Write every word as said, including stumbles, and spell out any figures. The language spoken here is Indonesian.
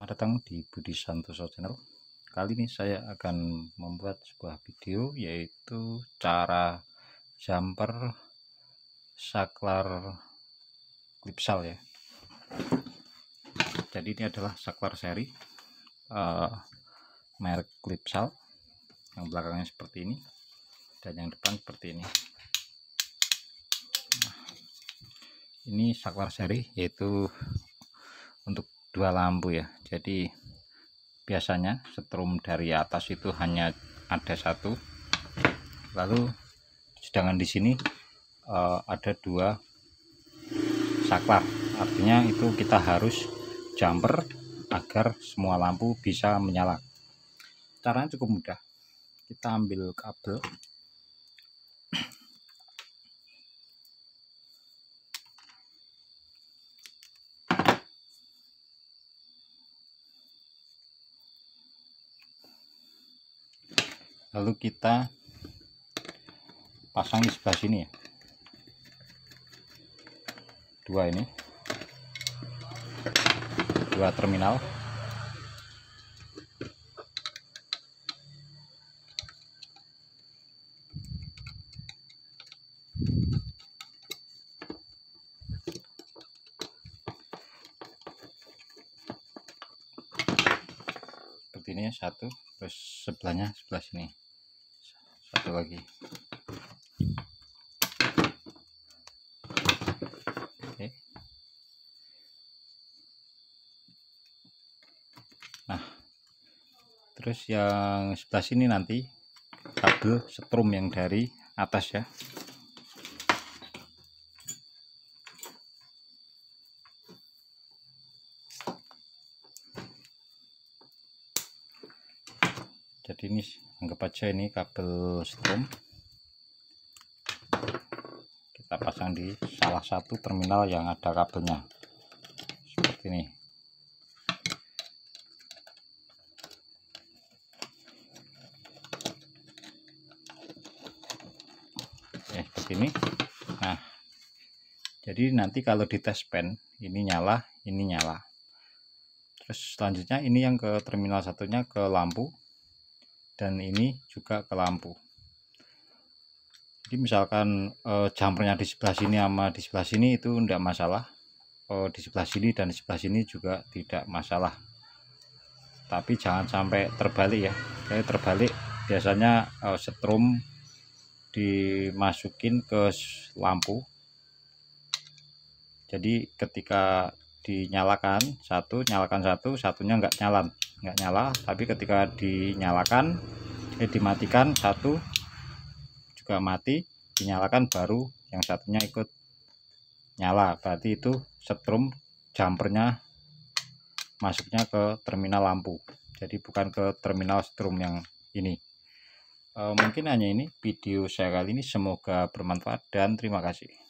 Selamat datang di Budi Santoso Channel. Kali ini saya akan membuat sebuah video, yaitu cara jumper saklar Clipsal ya. Jadi ini adalah saklar seri uh, merek Clipsal, yang belakangnya seperti ini dan yang depan seperti ini. Nah, ini saklar seri, yaitu untuk dua lampu ya. Jadi biasanya setrum dari atas itu hanya ada satu, lalu sedangkan di sini uh, ada dua saklar. Artinya itu kita harus jumper agar semua lampu bisa menyala. Caranya cukup mudah. Kita ambil kabel, lalu kita pasang di sebelah sini ya, dua ini dua terminal. Seperti ini satu, terus sebelahnya sebelah sini satu lagi. Oke. Nah, terus yang sebelah sini nanti kabel setrum yang dari atas ya. Jadi ini anggap aja ini kabel setrum, kita pasang di salah satu terminal yang ada kabelnya seperti ini. Oke, seperti ini. Nah, jadi nanti kalau di tes pen ini nyala, ini nyala. Terus selanjutnya ini yang ke terminal satunya ke lampu, dan ini juga ke lampu. Jadi misalkan eh, jumpernya di sebelah sini sama di sebelah sini itu enggak masalah, eh, di sebelah sini dan di sebelah sini juga tidak masalah. Tapi jangan sampai terbalik ya. Kayak terbalik biasanya eh, setrum dimasukin ke lampu. Jadi ketika dinyalakan satu, nyalakan satu, satunya enggak nyala, enggak nyala. Tapi ketika dinyalakan, eh dimatikan satu juga mati, dinyalakan baru yang satunya ikut nyala. Berarti itu setrum jumpernya masuknya ke terminal lampu, jadi bukan ke terminal setrum yang ini. E, mungkin hanya ini video saya kali ini, semoga bermanfaat dan terima kasih.